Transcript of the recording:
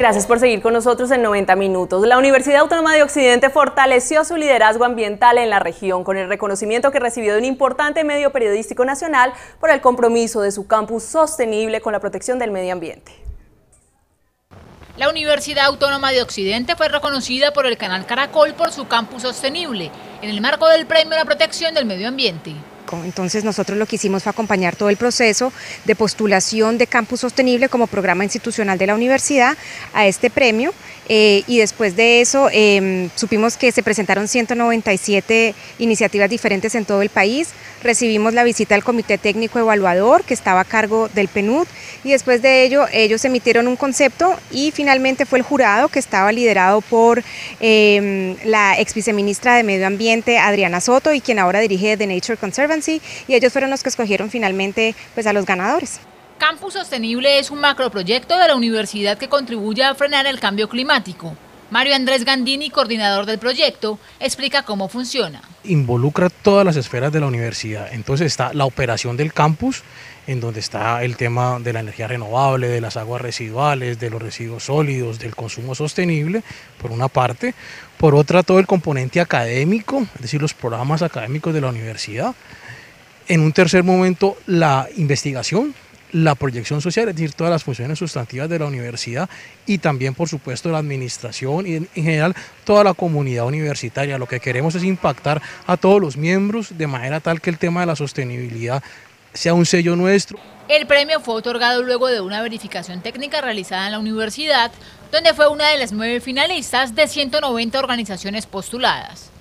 Gracias por seguir con nosotros en 90 minutos. La Universidad Autónoma de Occidente fortaleció su liderazgo ambiental en la región con el reconocimiento que recibió de un importante medio periodístico nacional por el compromiso de su campus sostenible con la protección del medio ambiente. La Universidad Autónoma de Occidente fue reconocida por el canal Caracol por su campus sostenible, en el marco del Premio a la Protección del Medio Ambiente. Entonces nosotros lo que hicimos fue acompañar todo el proceso de postulación de Campus Sostenible como programa institucional de la universidad a este premio y después de eso supimos que se presentaron 197 iniciativas diferentes en todo el país, recibimos la visita del Comité Técnico Evaluador que estaba a cargo del PNUD y después de ello ellos emitieron un concepto y finalmente fue el jurado que estaba liderado por la ex viceministra de Medio Ambiente Adriana Soto y quien ahora dirige The Nature Conservancy, y ellos fueron los que escogieron finalmente a los ganadores. Campus Sostenible es un macroproyecto de la universidad que contribuye a frenar el cambio climático. Mario Andrés Gandini, coordinador del proyecto, explica cómo funciona. Involucra todas las esferas de la universidad, entonces está la operación del campus, en donde está el tema de la energía renovable, de las aguas residuales, de los residuos sólidos, del consumo sostenible, por una parte. Por otra, todo el componente académico, es decir, los programas académicos de la universidad. En un tercer momento, la investigación, la proyección social, es decir, todas las funciones sustantivas de la universidad y también, por supuesto, la administración y en general toda la comunidad universitaria. Lo que queremos es impactar a todos los miembros de manera tal que el tema de la sostenibilidad sea un sello nuestro. El premio fue otorgado luego de una verificación técnica realizada en la universidad, donde fue una de las 9 finalistas de 190 organizaciones postuladas.